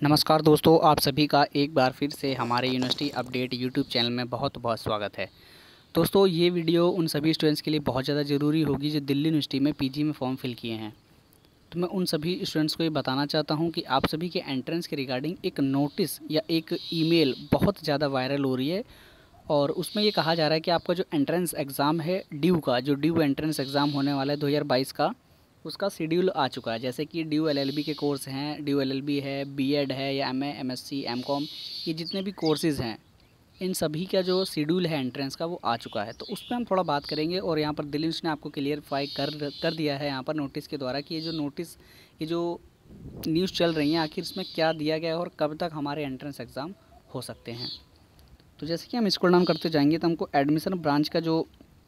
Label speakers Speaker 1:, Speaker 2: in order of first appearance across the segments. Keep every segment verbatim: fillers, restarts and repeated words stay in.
Speaker 1: नमस्कार दोस्तों, आप सभी का एक बार फिर से हमारे यूनिवर्सिटी अपडेट यूट्यूब चैनल में बहुत बहुत स्वागत है। दोस्तों, ये वीडियो उन सभी स्टूडेंट्स के लिए बहुत ज़्यादा ज़रूरी होगी जो दिल्ली यूनिवर्सिटी में पीजी में फॉर्म फिल किए हैं। तो मैं उन सभी स्टूडेंट्स को ये बताना चाहता हूँ कि आप सभी के एंट्रेंस के रिगार्डिंग एक नोटिस या एक ईमेल बहुत ज़्यादा वायरल हो रही है और उसमें ये कहा जा रहा है कि आपका जो एंट्रेंस एग्ज़ाम है ड्यू का, जो ड्यू एंट्रेंस एग्ज़ाम होने वाला है दो हज़ार बाईस का, उसका शेड्यूल आ चुका है। जैसे कि ड्यू एलएलबी के कोर्स हैं, ड्यू एलएलबी है, बीएड है या एमए, एमएससी, एमकॉम, ये जितने भी कोर्सेज़ हैं, इन सभी का जो शेड्यूल है एंट्रेंस का वो आ चुका है। तो उस पर हम थोड़ा बात करेंगे और यहाँ पर दिल्ली ने आपको क्लियरफाई कर कर दिया है यहाँ पर नोटिस के द्वारा कि ये जो नोटिस, ये जो न्यूज़ चल रही है, आखिर इसमें क्या दिया गया है और कब तक हमारे एंट्रेंस एग्ज़ाम हो सकते हैं। तो जैसे कि हम स्क्रॉल डाउन करते जाएंगे तो हमको एडमिशन ब्रांच का जो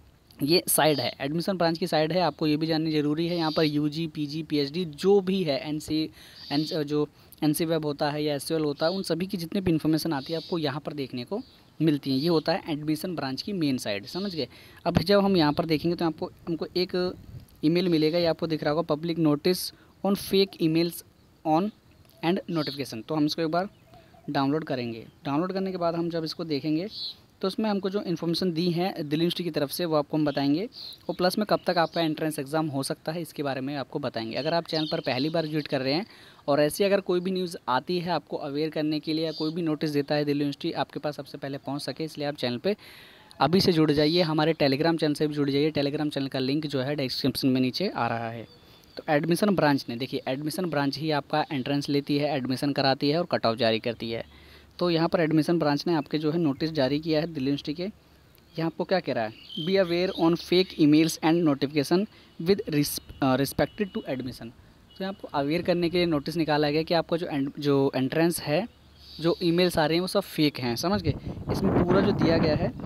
Speaker 1: ये साइड है, एडमिशन ब्रांच की साइड है, आपको ये भी जाननी ज़रूरी है। यहाँ पर यूजी, पीजी, पीएचडी जो भी है, एनसी एन जो एनसी वेब होता है या एसयूएल होता है, उन सभी की जितनी भी इन्फॉर्मेशन आती है आपको यहाँ पर देखने को मिलती है। ये होता है एडमिशन ब्रांच की मेन साइड, समझ गए। अब जब हम यहाँ पर देखेंगे तो आपको हमको एक ईमेल मिलेगा, ये आपको दिख रहा होगा, public notice on fake emails on and notification. तो हम इसको एक बार डाउनलोड करेंगे। डाउनलोड करने के बाद हम जब इसको देखेंगे तो उसमें हमको जो इन्फॉर्मेशन दी है दिल्ली यूनिवर्सिटी की तरफ से वो आपको हम बताएंगे और प्लस में कब तक आपका एंट्रेंस एग्ज़ाम हो सकता है इसके बारे में आपको बताएंगे। अगर आप चैनल पर पहली बार विजिट कर रहे हैं और ऐसी अगर कोई भी न्यूज़ आती है आपको अवेयर करने के लिए या कोई भी नोटिस देता है दिल्ली यूनिवर्सिटी, आपके पास सबसे पहले पहुँच सके, इसलिए आप चैनल पर अभी से जुड़ जाइए। हमारे टेलीग्राम चैनल से भी जुड़ जाइए। टेलीग्राम चैनल का लिंक जो है डिस्क्रिप्शन में नीचे आ रहा है। तो एडमिशन ब्रांच ने, देखिए एडमिशन ब्रांच ही आपका एंट्रेंस लेती है, एडमिशन कराती है और कट ऑफ जारी करती है। तो यहाँ पर एडमिशन ब्रांच ने आपके जो है नोटिस जारी किया है दिल्ली यूनिवर्सिटी के। यहाँ आपको क्या कह रहा है, be aware on fake emails and notification with respected to admission. तो यहाँ आपको अवेयर करने के लिए नोटिस निकाला गया कि आपका जो एंड जो एंट्रेंस है, जो ईमेल्स आ रही हैं वो सब फेक हैं, समझ गए। इसमें पूरा जो दिया गया है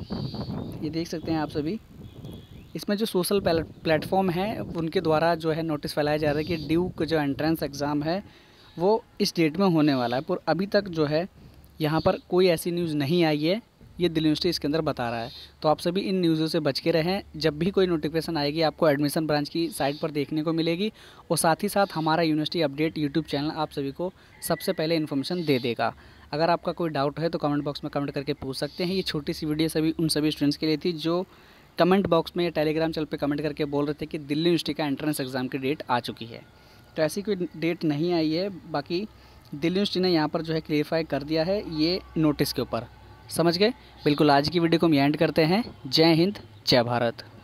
Speaker 1: ये देख सकते हैं आप सभी। इसमें जो सोशल प्लेटफॉर्म है उनके द्वारा जो है नोटिस फैलाया जा रहा है कि ड्यू का जो एंट्रेंस एग्ज़ाम है वो इस डेट में होने वाला है, पर अभी तक जो है यहाँ पर कोई ऐसी न्यूज़ नहीं आई है, ये दिल्ली यूनिवर्सिटी इसके अंदर बता रहा है। तो आप सभी इन न्यूज़ों से बच के रहें। जब भी कोई नोटिफिकेशन आएगी आपको एडमिशन ब्रांच की साइट पर देखने को मिलेगी और साथ ही साथ हमारा यूनिवर्सिटी अपडेट यूट्यूब चैनल आप सभी को सबसे पहले इन्फॉर्मेशन दे देगा। अगर आपका कोई डाउट है तो कमेंट बॉक्स में कमेंट करके पूछ सकते हैं। ये छोटी सी वीडियो सभी उन सभी स्टूडेंट्स के लिए थी जो कमेंट बॉक्स में या टेलीग्राम चैनल पर कमेंट करके बोल रहे थे कि दिल्ली यूनिवर्सिटी का एंट्रेंस एग्ज़ाम की डेट आ चुकी है। तो ऐसी कोई डेट नहीं आई है। बाकी दिल्ली यूनिवर्सिटी ने यहाँ पर जो है क्लियरफाई कर दिया है ये नोटिस के ऊपर, समझ गए। बिल्कुल, आज की वीडियो को हम एंड करते हैं। जय हिंद, जय भारत।